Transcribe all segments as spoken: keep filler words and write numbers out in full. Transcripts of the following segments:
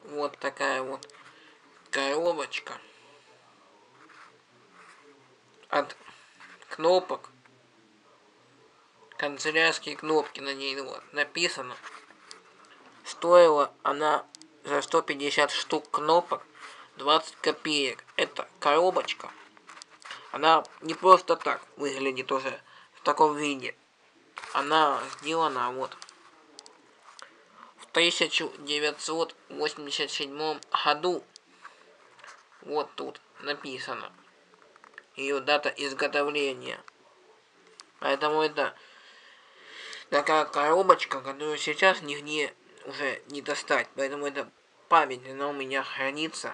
Вот такая вот коробочка от кнопок. Канцелярские кнопки на ней вот написано. Стоила она за сто пятьдесят штук кнопок двадцать копеек. Это коробочка. Она не просто так выглядит уже в таком виде. Она сделана вот в тысяча девятьсот восемьдесят седьмом году. Вот тут написано ее дата изготовления. Поэтому это такая коробочка, которую сейчас нигде уже не достать. Поэтому это память, она у меня хранится.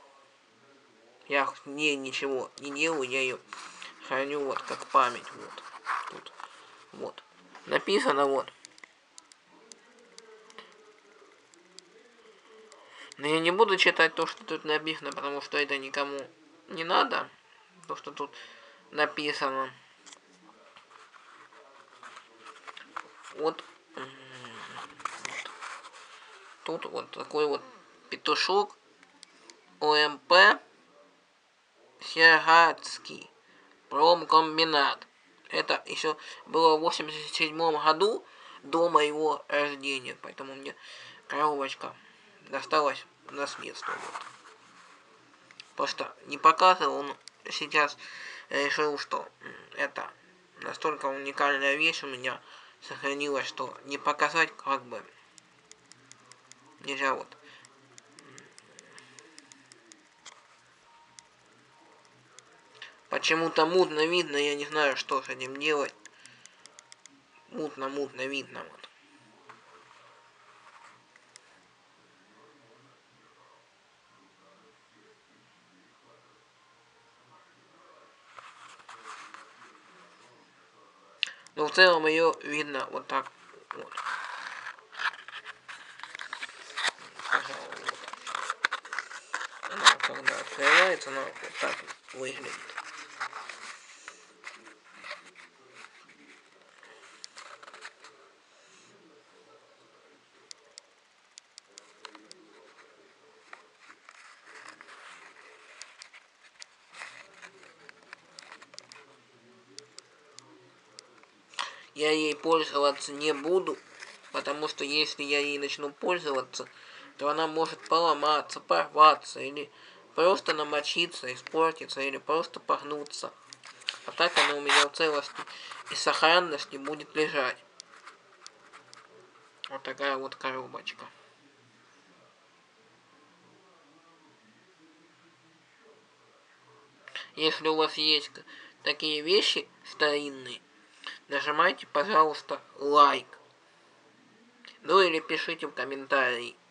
Я в ней ничего не делаю, я ее храню вот как память. Вот. Тут. Вот. Написано вот. Но я не буду читать то, что тут написано, потому что это никому не надо. То, что тут написано. Вот. Тут вот такой вот петушок. ОМП Сергатский промкомбинат. Это еще было в восемьдесят седьмом году, до моего рождения. Поэтому мне коробочка досталась в наследство. Вот. Просто не показывал, но сейчас решил, что это настолько уникальная вещь у меня сохранилась, что не показать как бы нельзя. Вот. Почему-то мутно видно, я не знаю, что с этим делать. Мутно-мутно видно. Вот. Но в целом ее видно вот так вот. Она когда открывается, она вот так выглядит. Я ей пользоваться не буду, потому что если я ей начну пользоваться, то она может поломаться, порваться, или просто намочиться, испортиться, или просто погнуться. А так она у меня в целости и сохранности будет лежать. Вот такая вот коробочка. Если у вас есть такие вещи старинные, нажимайте, пожалуйста, лайк. Ну или пишите в комментарии.